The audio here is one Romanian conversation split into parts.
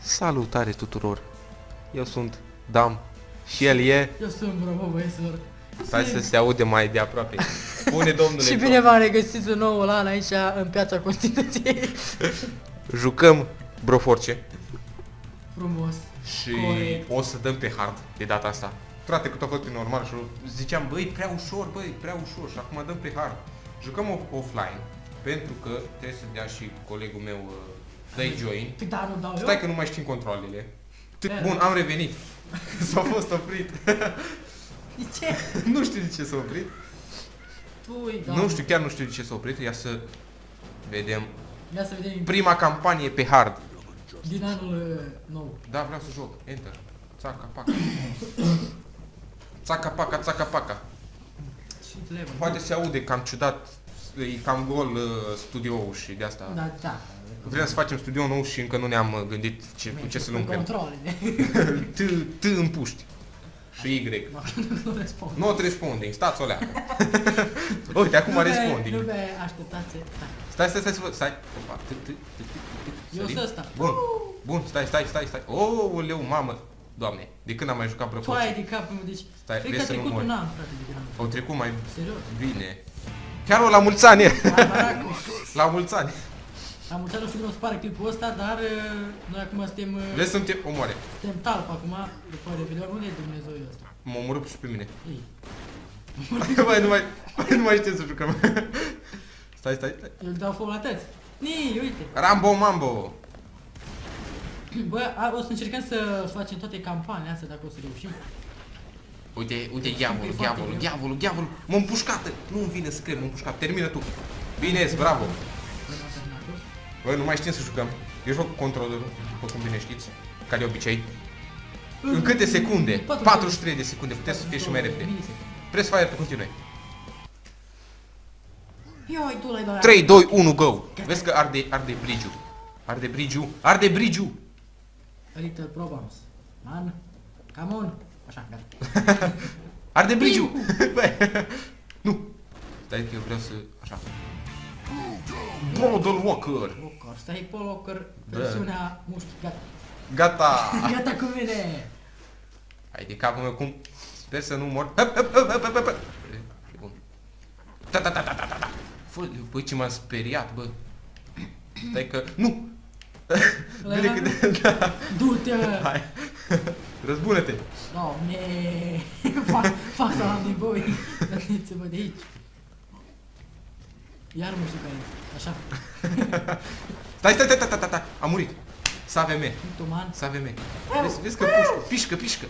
Salutare tuturor! Eu sunt Dam și el e... Eu sunt Bravo, băieților. Stai să se aude mai de aproape. Spune, domnule. Și bine v-am regăsit un nou an aici în Piața Constituției. Jucăm Broforce Frumos. și Corect. o să dăm pe hard de data asta. Frate, cât a fost pe normal și ziceam, băi, prea ușor, prea ușor și acum dăm pe hard. Jucăm offline, pentru că trebuie să dea și colegul meu dai join. Păi da, nu dau eu? Stai că nu mai știm controlele. Da. Bun, am revenit. S-a fost oprit. De ce? Nu știu de ce s-a oprit. Pui, da. Nu știu, chiar nu știu de ce s-a oprit. Ia să vedem. Ia să vedem Prima campanie pe hard. din anul nou. Da, vreau să joc. Enter. Țaca paca. Țaca paca, țaca paca. Și level. Poate se aude cam ciudat. E cam gol studioul și de asta. Da, da. Vrem să facem studio nou și încă nu ne-am gândit cu ce să luăm. Controlele. T în puști. Și Y. Nu răspund. Not responding, stați o leacă. Uite, acum responding. Nu vei așteptați. Stai. Opa, Eu sunt ăsta. Bun, stai. Ouleu, mamă. Doamne, de când am mai jucat Tu ai Broforce? de capul meu, deci... Stai, cred că vezi a să nu trecut mori. un an, frate, de când am... Au trecut mai Serios? bine. Chiar o la mulți ani. Hai, baracu. La mulți ani. Am mulțat, nu știu cum o să pare clipul ăsta, dar noi acum suntem... Vezi să-mi te omoare. Suntem talp acum, după revedere. Unde e Dumnezeu ăsta? M-a omorât și pe mine. Ei. Nu mai știm să jucăm. Stai. Eu îl dau foc la tăți. Nii, uite. Rambo Mambo. Bă, o să încercăm să facem toate campaniile astea, dacă o să reușim. Uite, diavolul. M-a împușcat. Nu-mi vine să cred, m-a împușcat. Termină tu. Bine, bravo. Bă, nu mai știm să jucăm. Eu joc cu controlerul, după cum bine știți, ca de obicei. În câte secunde? 43 de secunde, puteți să fie și mai repede. Press fire pe continue. Ioi, tu l-ai dat. 3, 2, 1, go! Vezi că arde bridge-ul. Little problems. Man, come on. Așa, gata. Arde bridge-ul. Bă, nu. Stai că eu vreau să... așa. Brodel Walker. Walker, stai Paul Walker, versiunea mușchi, gata. Gata. Gata cu mine. Hai de capul meu, cum... Sper să nu mor. Bun. Ta. Băi, ce m-am speriat, bă. Stai că... Nu! Bine că... Da. Du-te! Hai. Răzbună-te. Doamne! Fac să am din voi. Dați-vă de aici. Iar mă știu care e. Așa. Stai. Am murit. S AVM. Tuman. S AVM. Vezi că pișcă.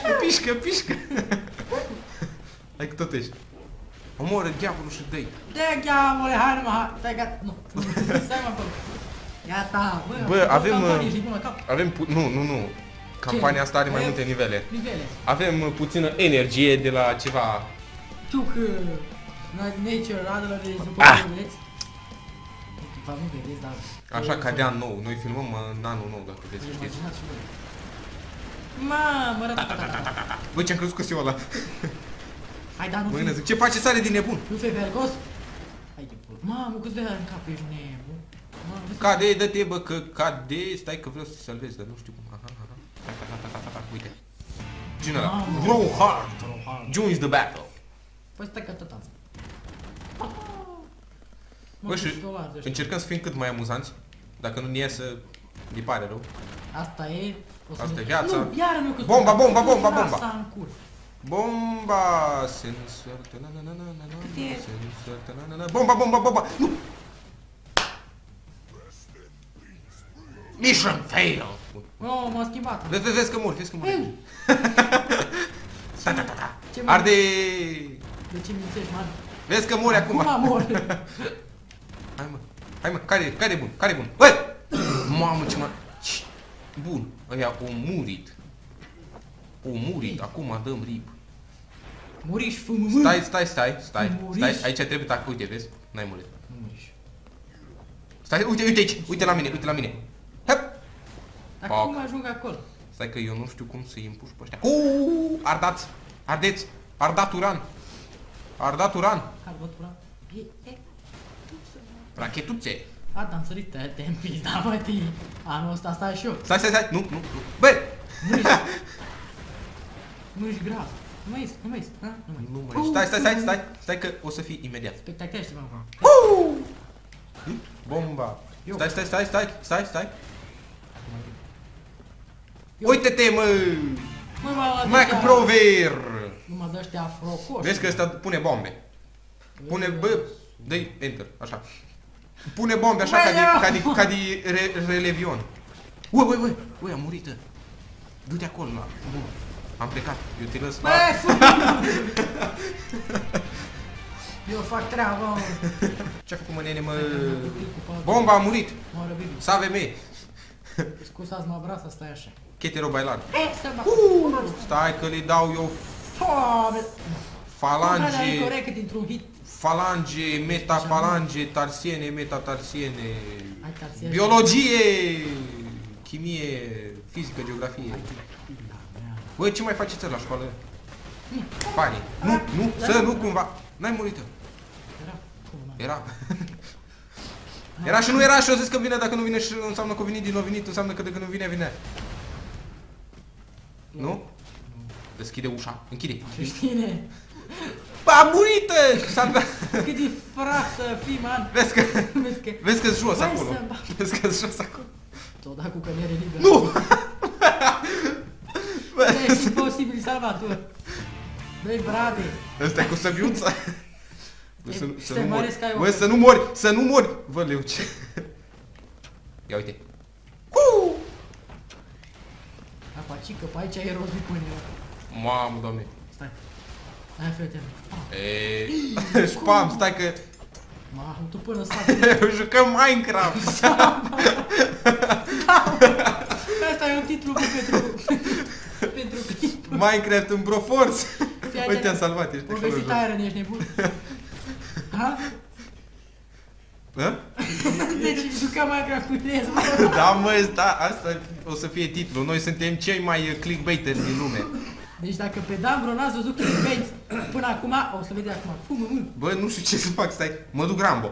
Hai că tot ești. Omoră diavolul și dă-i. De gheavole, hai numai, stai, gata, nu. Stai mă acolo. Gata, Bă, avem... Avem... Nu. Campania asta are mai multe nivele. Nivele. Avem puțină energie de la ceva... Tuc... Nature, radele de după vedeți. Nu vedeți, dar... Așa ca de an nou. Noi filmăm în anul nou, dacă vreți să știți. Imaginați și voi. Mamă, Băi, ce-am crezut că se ăla. Hai, dar nu Băi, fi... năzic, ce faci? Sare din nebun? Nu fi vergos? Hai de pula. Mamă, câți de în cap, ești nebun. Cade, dă-te, bă, că cade. Stai că vreau să salvez, dar nu știu cum. Aha. Gata. Uite. Cine ăla? Mamă. Bro hard. Joins the battle. Păi stai că tot asta. Bă, și încercăm să fim cât mai amuzanți. Dacă nu ne iese, îi pare rău. Asta e... Asta e viața. Nu, iară meu că... Bomba. Lasă în cur. Bomba sensor. Bomba. Nu! Mission fail. Oh, m-a schimbat. Vezi că mor. Ce Arde. De ce mințești, man? Vezi că mori acum. Acum mor. Hai mă, care e bun? Băi! Mamă, ce mă... Bun, ăia au murit. Acum dăm rip. Muriș, fumă. Stai. Muriș. Aici trebuie tac, uite, vezi? N-ai murit. Muriș. Stai, uite aici. Uite la mine. Hep! Dar cum ajung acolo? Stai că eu nu știu cum să-i împuș pe ăștia. Ardeți! Ardat uran. Carbătura. Rachetuțe. A, am sărit, te împins, da, mă, tii. Anul ăsta stai și eu. Stai, nu. Bă! Nu-și grav. Nu mai ies, ha? Nu mai. Stai că o să fii imediat. Spectacular ceva acum. Bomba. Stai. Uite-te, mă! Mac Brover! Numai de ăștia afrocoși. Vezi că ăsta pune bombe. Pune, bă, dă-i enter, așa. Pune bombe așa ca de Relevion. Ui, a murit. Du-te acolo, la. Bun. Am plecat, eu te lăs. Eu fac treaba, mă. Ce-a făcut, mă, nene, mă? Bomba a murit. Salve me. Scuzați-mă, vreau să stai așa. Chetero bailar. Stai că le dau eu falange, metafalange, tarsiene, metatarsiene, biologie, chimie, fizică, geografie. Băi, ce mai faceți la școală? Fani. Nu cumva. N-ai murit. Era. Era și nu era și o zis că vine, dacă nu vine și înseamnă că a venit din nou venit, înseamnă că dacă nu vine, vine. Nu? Deschide ușa, închide. Știne. Bă, a murit! Cât de frat să fii, man. Vezi că-s jos acolo. Vezi că-s jos acolo. Ți-o dat cu căliere liberă. Nu! E imposibil salvator. Băi, brave. Ăsta e cu săbiuța. Băi, să nu mori! Vă, leuce. Ia uite. Apacică, pe aici e roz de pâine. Mamă, doamne. Stai. Hai, fete. Spam, stai că... Mamă, tu până stai. Jucăm Minecraft. Asta e un titlu pentru clip. Minecraft în Broforce. Uite, am salvat, ești acolo. Povestit Iron, ești nebun. Ha? Deci jucăm Minecraft cu Inez, mă. Da, mă, asta o să fie titlul. Noi suntem cei mai clickbaiteri din lume. Deci dacă pe Dambro n-ați văzut clickbait până acum, o să vedeți acum. Fumă mult. Bă, nu știu ce să fac, stai. Mă duc Rambo.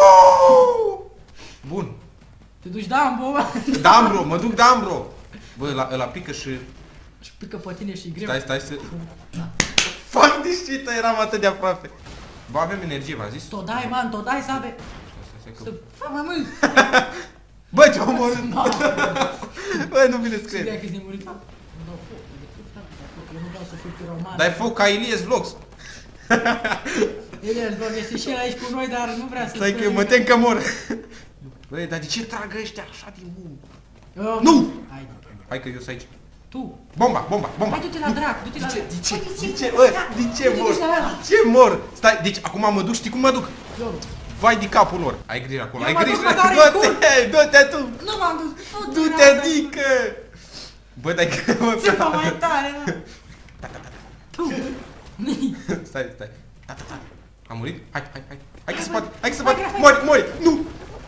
Bun. Te duci Dambro, bă? Dambro, mă duc Dambro. Bă, ăla pică și... Și pică pe tine și e greu. Stai să... Fac diștită, eram atât de aproape. Bă, avem energie, v-am zis. Tot dai, man, tot dai, sabe. Să fac mai mult. Bă, ce-am omorât. Bă, nu vine să cred. Știi că-ți de murit? Eu nu vreau să fiu piroman. Dai foc ca Ilias Vlogs. Ilias Vlogs este și el aici cu noi, dar nu vrea să... Stai că mă tem că mor. Băi, dar de ce tragă ăștia așa din bun? Nu! Hai că eu sunt aici. Tu! Bomba! Hai, du-te la drac, du-te la drac. De ce mor? Stai, deci acum mă duc, știi cum mă duc? Vai de capul lor. Ai grijă acolo, ai grijă. Du-te tu! Nu m-am dus. Du-te, dică! Bă, dai că mă... Ce fac mai tare, mă? Tu! Stai. Am murit? Hai că se poate, hai că se poate. Mori! Nu!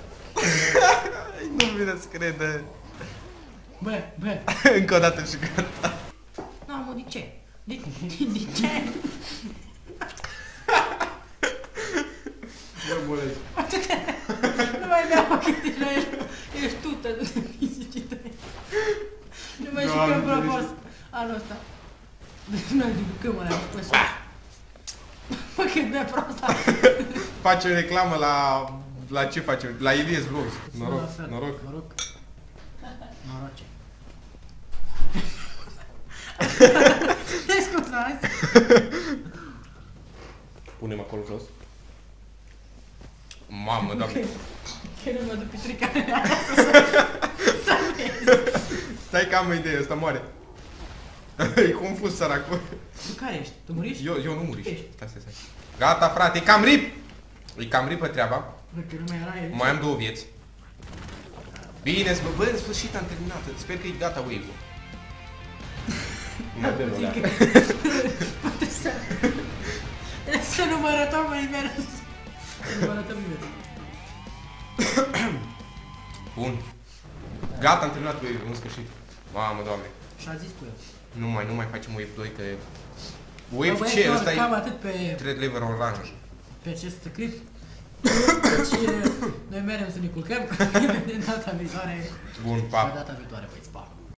Nu vine să crede. Bă. Încă o dată și gata. Nu, mă, de ce? De ce? Bă, molești. Nu mai beau ochii, ești tută, du-te fizicii tăi. Nu mai jucăm propos anul ăsta. Deci noi jucăm alea, pe așa. Mă, cât de prost. Face o reclamă la ce face? La Ilias Vlogs. Noroc. Noroce. Scuzați. Punem acolo jos. Mamă, doamne. Că nu mă duc pitricare să vezi. Stai că am o idee, ăsta moare. E confuz săracul. Tu care ești? Tu muriști? Eu nu muriști. Stai. Gata, frate, e cam rip. E cam ripă treaba. Mai am 2 vieți. Bine, bă, în sfârșit am terminat. Sper că e gata wave-ul. Să numărătăm mai mers. Numărătăm invers. Bun. Gata, am terminat wave-ul, în sfârșit. Mamă, doamne. Și-a zis cu el. Nu mai facem wave 2, că... Wave ce? Ăsta e... Cam atât pe... Thread level orange. Pe acest clip. Deci, noi merem să ne culcăm. Ne vedem data viitoare. Bun, Pa pa. data viitoare, băieți, pa.